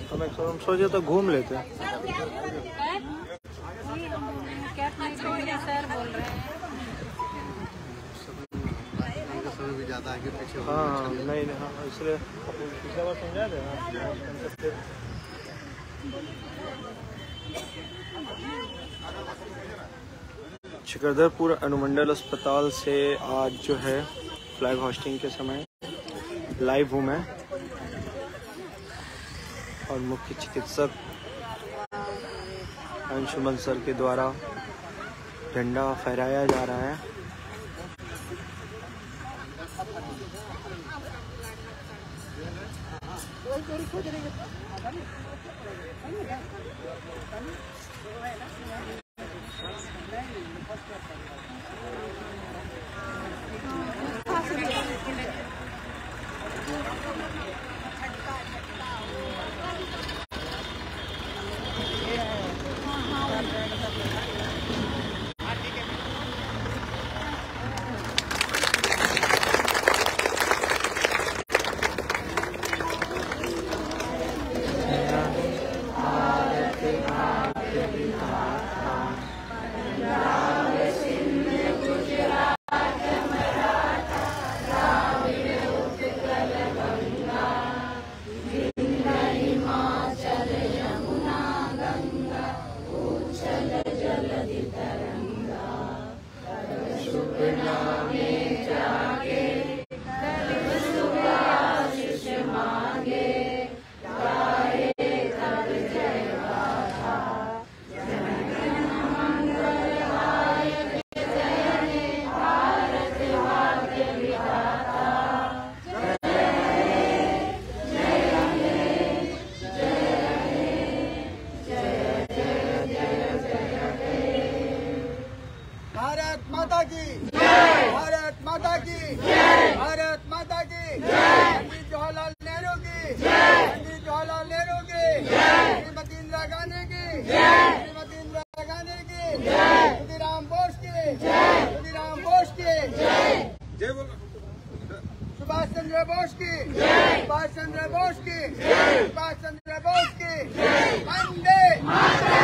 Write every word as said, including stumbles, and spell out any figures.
हम एक हम सोचे तो घूम लेते हैं। सर बोल रहे हैं भी ज्यादा आगे पीछे। हाँ हाँ नहीं नहीं हाँ इसलिए पिछला बार समझाए थे। चक्रधरपुर अनुमंडल अस्पताल से आज जो है फ्लैग होस्टिंग के समय लाइव हूँ मैं और मुख्य चिकित्सक अंशुमन सर के द्वारा झंडा फहराया जा रहा है। भारत माता की जय, भारत माता की जय, भारत माता की जय, पंडित जवाहरलाल नेहरू की जय, पंडित जवाहरलाल नेहरू की जय, श्रीमती इंदिरा गांधी की जय, श्रीमती इंदिरा गांधी की जय, खुदीराम बोस की जय, खुदीराम बोस की जय, जय बोलो सुभाष चंद्र बोस की जय, सुभाष चंद्र बोस की जय, सुभाष चंद्र बोस की जय, वंदे मातरम।